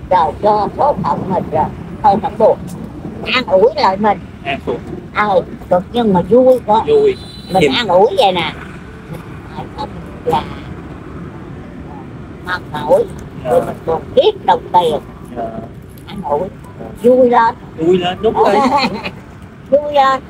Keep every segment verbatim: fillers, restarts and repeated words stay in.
trời cho số phận mình rồi thôi không buồn, an ủi lại mình. An ủi. Ờ, cực nhưng mà vui quá. Vui. Mình Hiểm. an ủi vậy nè. Phải không là mong nổi rồi mình còn kiết đồng tiền. Dạ. An ủi. Vui lên. Vui lên, đúng rồi. Vui lên.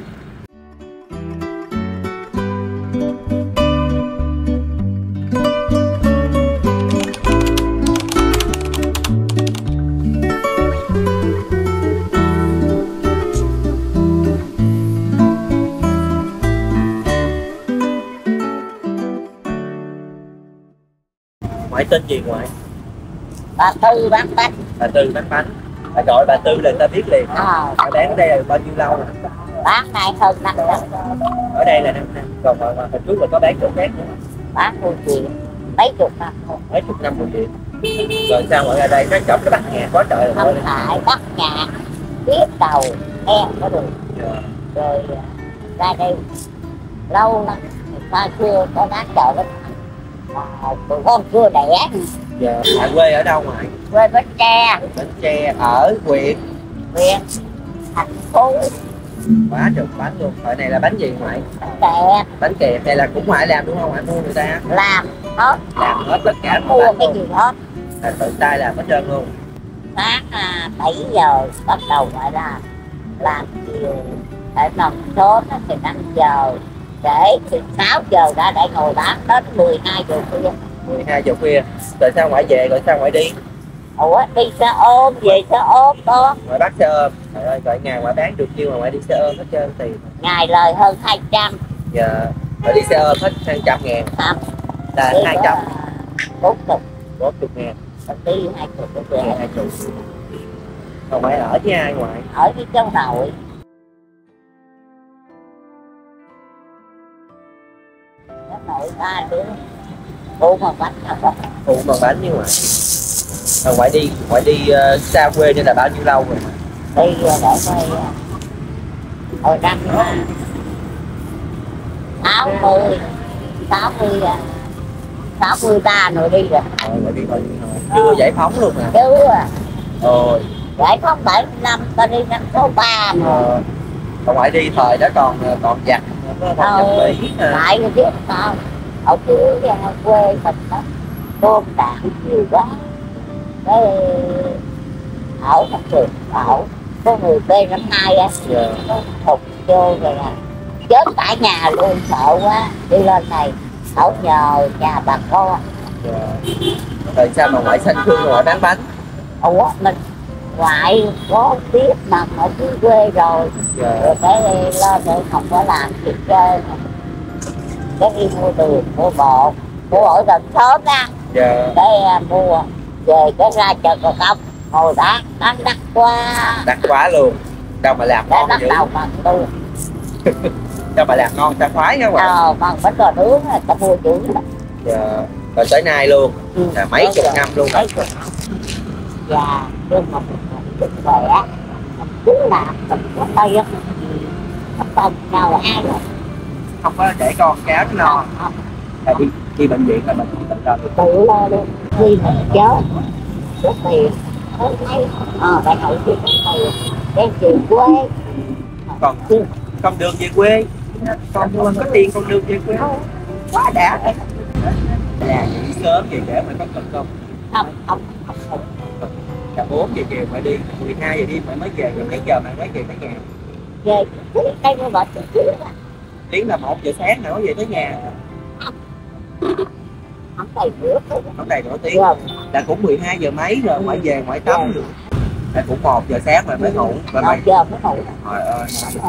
Ngoại tên gì ngoại? Bà Tư bán bánh. Bà Tư bán bánh. Bà gọi bà Tư là ta biết liền. À. Bà bán ở đây là bao nhiêu lâu rồi? Bán này hơn năm năm. Ở đây là năm năm. Còn mà, mà hồi trước là có bán chỗ khác nữa. Bán mười triệu, mấy chục năm. Mấy chục năm mười triệu. Rồi sao mọi người ở đây nó chọc cái bắt nhà quá trời rồi. Không phải bắt nhà, biết đầu, em có được. Yeah. Rồi ra đây lâu lắm, ta chưa có bán chợ lắm. Mà tụi con chưa đẻ. Dạ. Ngoại quê ở đâu ngoại? Quê Bến Tre. Bến Tre ở huyện Huyện thành phố. quá trời bánh luôn. Loại này là bánh gì ngoại? Bánh kẹp. Bánh kẹp này là cũng ngoại làm đúng không? Ngoại mua người ta Làm hết. làm hết tất cả Mua cái gì hết. là tự tay làm hết trơn luôn. Sáng à, bảy giờ bắt đầu phải làm. Làm chiều để nằm sớm thì năm giờ. Để thì sáu giờ ra để ngồi bán đến mười hai giờ khuya. mười hai giờ khuya. Rồi sao ngoại về, rồi sao ngoại đi? Ủa đi xe ôm, về xe ôm đó. Ngoại bắt xe ôm. Trời ơi, rồi ngày ngoại bán được nhiêu mà ngoại đi xe ôm hết trơn tiền. Ngày lời hơn hai trăm. Dạ. Rồi đi xe ôm hết hai trăm ngàn. Không. Là hai trăm. Bốn chục. Bốn chục ngàn. Đi hai chục cái về. Hai chục. Còn ngoại ở với ai ngoại? Ở với cháu nội. Cháu nội ba đứa. Phụ mà bánh không? Phụ bằng bánh với ngoại. Rồi ngoại đi, ngoại đi uh, xa quê nên là bao nhiêu lâu rồi? Đi để coi hồi năm sáu mươi sáu mươi sáu mươi ba rồi đi rồi. Rồi ngoại đi bao nhiêu rồi? Chưa giải phóng luôn hả? Chứ à. Rồi. Giải phóng bảy mươi lăm, ta đi năm số ba mà. Ờ. Còn ngoại đi thời đó còn còn giặt, còn giặt Mỹ nè. Lại rồi biết sao? Ở dưới quê mình đó, bom đạn nhiều quá. Cái ở một trường ở có người B năm hai á, nó thục vô rồi là chết cả nhà luôn, sợ quá đi lên này ở nhờ nhà bà con. Rồi sao mà ngoại sanh thương ngoại bán bánh? Ủa mình ngoại có biết nằm ở dưới quê rồi, yeah. Rồi cái lên để không có làm việc chơi, cái đi mua đường mua bột mua ở gần sớm á, yeah. Cái uh, mua về cái ra chợ Cầu Công ngồi bán bán đắt quá, đắt quá luôn, đâu mà làm ngon dữ, đâu mà tôi đâu mà làm ngon ta khoái nha bạn. Ờ, bằng bánh bò nướng là ta mua dữ lắm. Yeah. Rồi tới nay luôn, ừ, là mấy chục năm luôn. Mấy chục năm. Và nhưng mà mình khỏe, mình cứ làm, mình có tay á, không cần nào ai rồi. Không có để con cháu nó lo. Không. Là đi, đi bệnh viện là mình tự lo được. Tự lo luôn. Khi mình chết, có tiền, có mấy, ờ, bạn nội khi có tiền, đem về quê. Còn con đường về quê, con mình có tiền con đường về quê. Quá đã đấy. Là nghỉ sớm về để mà có cực không? Không, không, không, không. Là bốn giờ chiều phải đi, mười hai giờ đi phải mới về, rồi mấy giờ mà mới về tới nhà? Về, đây như vậy thì chứ á. Tiếng là một giờ sáng nữa về tới nhà. Không đầy nửa tiếng. Không đầy nửa tiếng. Là cũng mười hai giờ mấy rồi, ngoại về ngoại tắm được. Là cũng một giờ sáng rồi mới ngủ. một giờ mới ngủ. Trời ơi,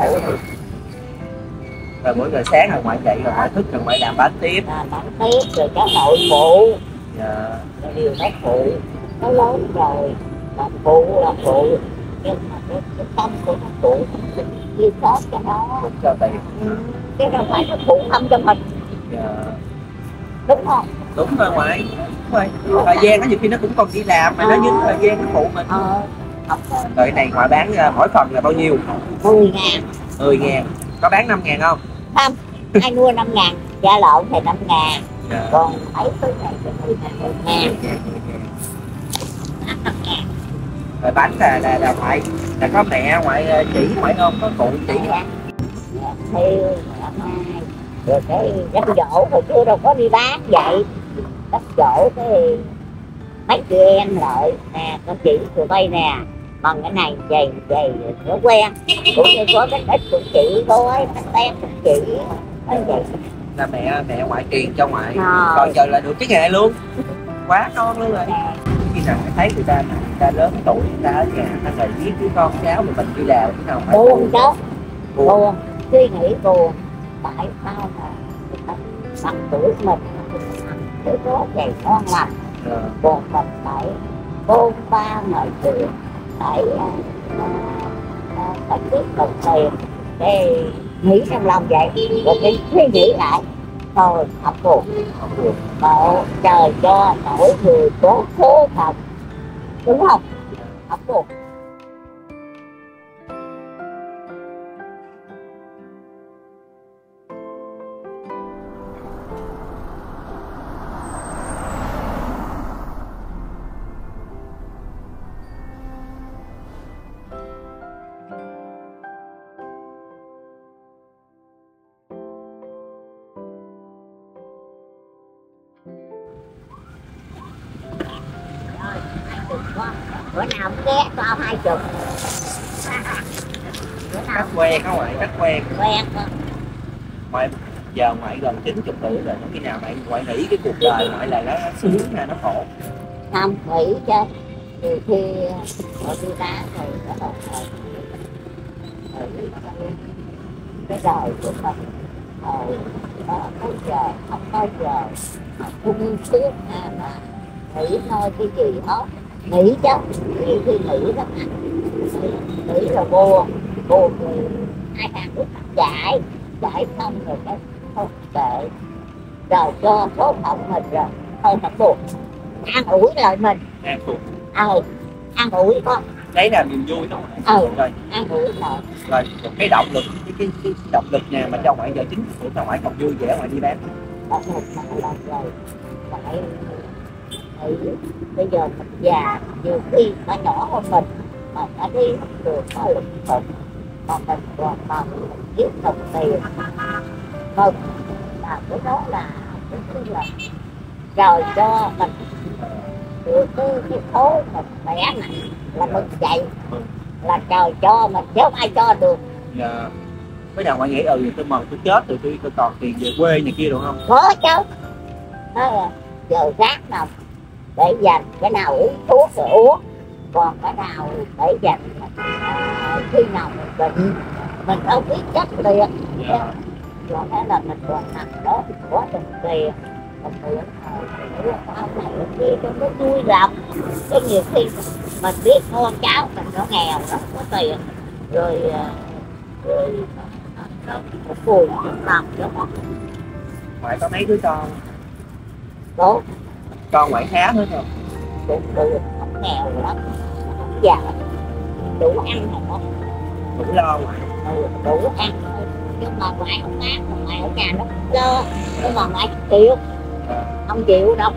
rồi mỗi giờ sáng rồi ngoại dậy rồi ngoại thức rồi ngoại làm bánh tiếp. Làm bánh tiếp rồi cháu nội phụ. Dạ. Rồi điều nó phụ. Nó lớn rồi, làm phụ, làm phụ. Nhưng mà cái, cái tâm của nó phụ chia sớt cho nó. Cho tiền. Ừ. Chứ đâu phải nó phụ không cho mình. Dạ. Đúng không? Đúng rồi ngoại. Đúng rồi. Thời gian nó nhiều khi nó cũng còn đi làm mà à. Nó dính thời gian nó phụ mình. Ờ. Rồi cái này ngoại bán mỗi phần là bao nhiêu? mười ngàn. mười ngàn. Có bán năm ngàn không? Không, ai mua năm ngàn, giá lộn thì năm ngàn. Dạ. Còn mấy thứ này thì mười ngàn. năm ngàn. Rồi bánh là là, là ngoại là có mẹ ngoại chỉ ngoại không có cụ chỉ mẹ theo mẹ hai rồi cái gấp dỗ hồi xưa đâu có đi bán vậy gấp dỗ cái mấy chị em lại nè con chỉ tụi bay nè bằng cái này dày dày nó quen cũng như có cái ít cũng chỉ thôi cái tem cũng chỉ cái vậy là mẹ mẹ ngoại truyền cho ngoại à. Rồi giờ là được cái nghề luôn quá ngon luôn rồi. Khi nào thấy người ta người ta lớn tuổi người ta ở nhà ta phải biết với con cháu mà mình đi làm cái nào phải buồn cháu buồn. buồn suy nghĩ buồn tại sao mà bằng tuổi mình cái có vậy ngon lành à. Buồn mình phải bôn ba mọi chuyện phải phải biết đồng tiền để nghĩ trong lòng vậy rồi cái suy nghĩ lại thôi học buồn bộ trời cho mỗi người có số phận đúng không học buồn. Bữa nào cũng ghé cho hai chục. Rất quen các ngoại, rất quen. Quen con. Ngoại giờ ngoại gần chín chục tuổi rồi, khi nào ngoại ngoại nghĩ cái cuộc đời ngoại là nó sướng hay nó khổ? Không nghĩ chứ. Từ khi ở đi đá rồi bắt đầu cái đời của mình rồi tới giờ không bao giờ không tiếc hay là nghĩ thôi cái gì hết nghĩ chứ nghĩ thì nghĩ đó nghĩ là buồn buồn thì hai hàng lúc chạy chạy xong rồi cái không kệ rồi cho số phận mình rồi thôi thật buồn an ủi lại mình an ủi ờ an ủi con đấy là niềm vui đó ờ rồi an ủi lại rồi cái động lực cái cái, cái động lực nào mà cho ngoại giờ chính của cho ngoại còn vui vẻ ngoại đi bán động lực mà làm rồi phải thì bây giờ mình già nhiều khi nó nhỏ hơn mình mà đã đi được có lực phận mà mình còn mà mình biết đồng tiền vâng là cái đó là cái thứ là trời cho mình được cái cái số mình khỏe này là mình vậy là trời cho mình chứ không ai cho được. Dạ. Cái nào ngoại nghĩ ừ tôi mừng tôi chết rồi tôi, tôi còn tiền về quê này kia được không? Có chứ đó là giờ rác nào để dành cái nào uống thuốc rồi uống còn cái nào để dành à, khi nào mình bệnh mình đâu biết chất liền yeah. Rồi thế là mình còn nằm đó có đồng tiền mình tưởng ông này ông kia cho nó vui lòng cái nhiều khi mình biết con cháu mình nó nghèo nó có tiền rồi rồi nó một buồn một lòng đó ngoại có mấy đứa con tốt con ngoại khá hết rồi đủ đủ không nghèo lắm không già đủ ăn không đủ lo ngoại ừ, đủ ăn thôi nhưng mà ngoại không ác mà ngoại ở nhà nó không lo nhưng mà ngoại chịu à. Không chịu đâu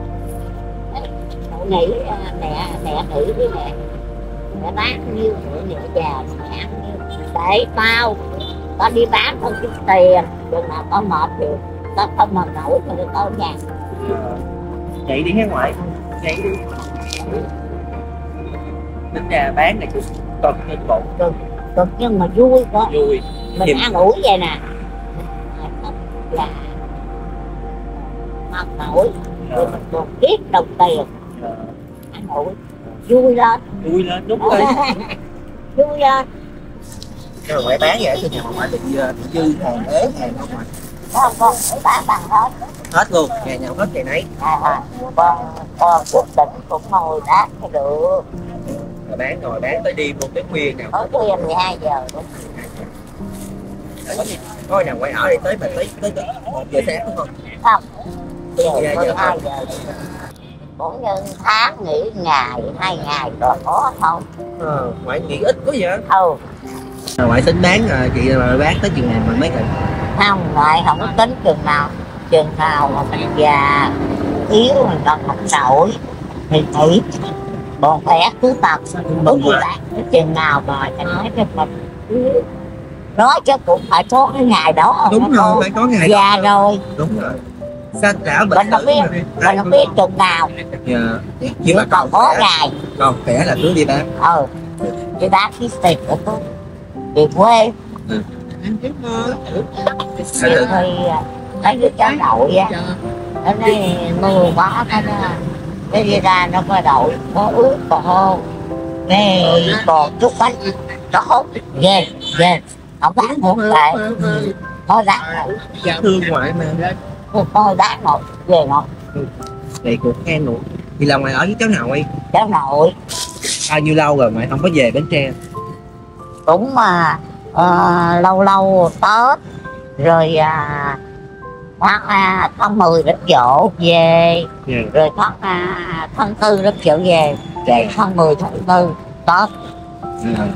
cậu nghĩ mẹ mẹ nghĩ với mẹ mẹ bán nhiêu nữa mẹ già mẹ ăn nhiêu để tao tao đi bán không chút tiền đừng nào tao mệt thì tao không mà nổi thì tao nhà vậy đi nghe ngoại vậy đi tính ra bán này cũng cực như bộ cực cực nhưng mà vui quá vui mình Hiểm. Ăn ủi vậy nè là mệt nổi rồi mình còn biết đồng tiền à. Ăn ủi vui lên vui lên đúng rồi vui lên rồi ngoại bán vậy thì nhà ngoại được dư hàng ế hàng không ngoại không con phải bán bằng hết hết luôn ngày nào hết ngày nấy à, à. con con quyết định cũng ngồi đá cái được rồi bán rồi bán tới đêm luôn tới khuya nào tới khuya mười hai giờ đúng coi nào ngoại ở đây tới mà tới tới một giờ sáng đúng không không giờ mười hai giờ cũng như tháng nghỉ ngày hai ngày rồi có không ờ ngoại nghỉ ít quá vậy ừ ngoại tính bán à, chị mà bán tới chừng này mình mấy ngày không ngoại không có tính chừng nào chừng nào mà mình già yếu mình còn không nổi thì nghỉ Còn khỏe cứ tập đúng rồi. là cái chừng nào mà anh nói cho mình nói chứ cũng phải có cái ngày đó. Đúng rồi, phải có ngày già rồi. Đúng rồi. Sao đã bệnh Mình không biết, mình không biết chừng nào. Dạ. Chỉ mà còn có ngày. Còn khỏe là cứ đi bán. Ừ. Đi bán cái tiền của tôi. Về quê. Ừ. Thì mấy đứa cháu nội á. Nó nói mưa quá cái nó. Cái đi ra nó có đội, có ướt, có hô. Cái còn chút bánh. Nó hốt. Ghê, ghê. Không bán một lại. Thôi đáng rồi. Thương ngoại mà. Thôi đáng rồi. Ghê rồi. Vậy cũng khen nữa. Thì là mày ở với cháu nội. Cháu nội. Bao nhiêu lâu rồi mày không có về Bến Tre? Cũng mà uh, lâu lâu Tết. Rồi à, tháng à, tháng mười rất dỗ về. Yeah. Rồi tháng à, tháng tư rất dỗ về. Về tháng mười tháng tư Tết. Ừ.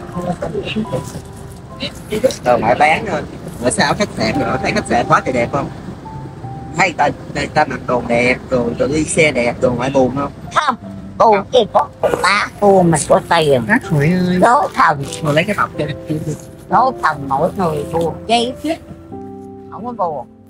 Rồi mày bán thôi. Rồi sao khách sạn rồi thấy khách sạn quá trời đẹp không? Thấy ta ta, ta mặc đồ đẹp, rồi rồi đi xe đẹp, đồ ngoại buồn không? Không, cô chỉ có ba cô mình có tiền. Hát Huệ ơi. Đố thần. Rồi lấy cái bọc cho. Đố thần mỗi người buồn chi chứ. Không có buồn.